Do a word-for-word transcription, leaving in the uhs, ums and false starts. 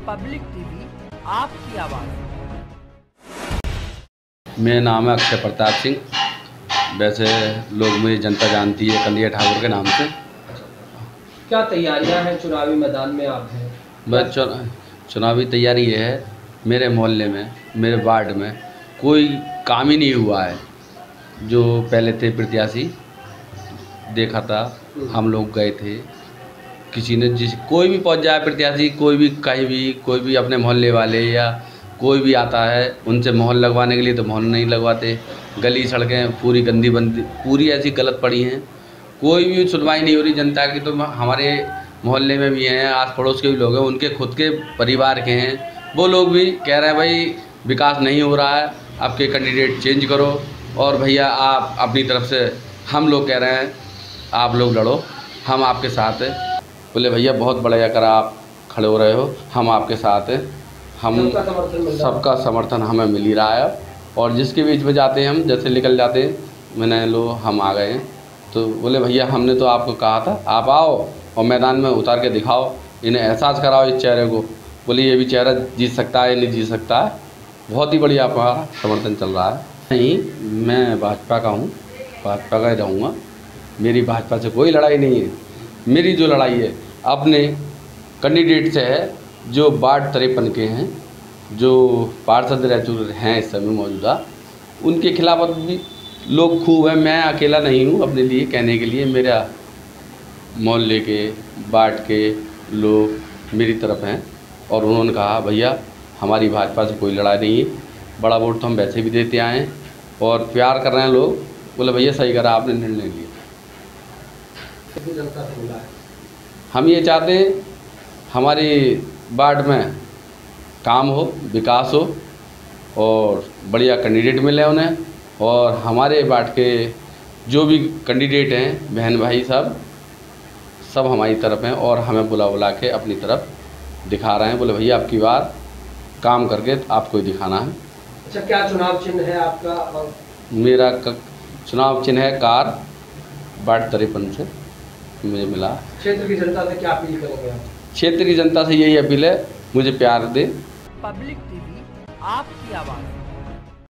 Public TV, आपकी आवाज़। मेरा नाम है अक्षय प्रताप सिंह। वैसे लोग मुझे जनता जानती है कन्हैया ठाकुर के नाम से। क्या तैयारियां हैं चुनावी मैदान में आप हैं? बस चुनावी तैयारी ये है, मेरे मोहल्ले में, मेरे वार्ड में कोई काम ही नहीं हुआ है। जो पहले थे प्रत्याशी, देखा था, हम लोग गए थे, किसी ने जिस कोई भी पहुंच जाए प्रत्याशी, कोई भी कहीं भी, कोई भी अपने मोहल्ले वाले या कोई भी आता है, उनसे मोहर लगवाने के लिए तो मोहर नहीं लगवाते। गली सड़कें पूरी गंदी बंदी, पूरी ऐसी गलत पड़ी हैं, कोई भी सुनवाई नहीं हो रही जनता की। तो हमारे मोहल्ले में भी हैं, आस पड़ोस के भी लोग हैं, उनके खुद के परिवार के हैं, वो लोग भी कह रहे हैं भाई विकास नहीं हो रहा है, आपके कैंडिडेट चेंज करो। और भैया आप अपनी तरफ से, हम लोग कह रहे हैं आप लोग लड़ो, हम आपके साथ हैं। बोले भैया बहुत बढ़िया करा आप खड़े हो रहे हो, हम आपके साथ हैं, हम सबका समर्थन हमें मिल ही रहा है। और जिसके बीच में जाते हैं हम, जैसे निकल जाते हैं, मैंने लो हम आ गए हैं, तो बोले भैया हमने तो आपको कहा था आप आओ और मैदान में उतार के दिखाओ, इन्हें एहसास कराओ इस चेहरे को। बोले ये भी चेहरा जीत सकता है, नहीं जीत सकता है। बहुत ही बढ़िया हमारा समर्थन चल रहा है। नहीं, मैं भाजपा का हूँ, भाजपा का ही रहूँगा, मेरी भाजपा से कोई लड़ाई नहीं है। मेरी जो लड़ाई है अपने कैंडिडेट से है, जो वार्ड तिरपन के हैं, जो पार्षद रह चुके हैं इस समय मौजूदा, उनके खिलाफ भी लोग खूब हैं। मैं अकेला नहीं हूँ अपने लिए कहने के लिए, मेरा मोहल्ले के वार्ड के लोग मेरी तरफ हैं। और उन्होंने कहा भैया हमारी भाजपा से कोई लड़ाई नहीं है, बड़ा वोट तो हम वैसे भी देते आए हैं और प्यार कर रहे हैं लोग। बोले भैया सही करा आपने निर्णय लिया। हम ये चाहते हैं हमारे वार्ड में काम हो, विकास हो और बढ़िया कैंडिडेट मिले उन्हें। और हमारे वार्ड के जो भी कैंडिडेट हैं बहन भाई सब सब हमारी तरफ हैं और हमें बुला बुला के अपनी तरफ दिखा रहे हैं। बोले भैया आपकी बार काम करके आपको ही दिखाना है। अच्छा, क्या चुनाव चिन्ह है आपका? और मेरा चुनाव चिन्ह है कार, वार्ड तिरपन से मुझे मिला। क्षेत्र की जनता से क्या अपील करेंगे आप? क्षेत्र की जनता से यही अपील है, मुझे प्यार दे। पब्लिक टीवी, आपकी आवाज़।